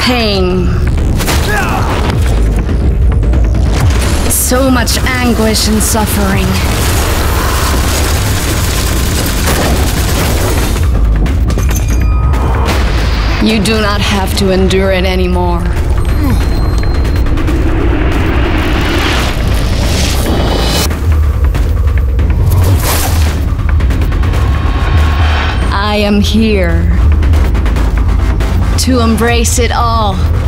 pain. So much anguish and suffering. You do not have to endure it anymore. I am here to embrace it all.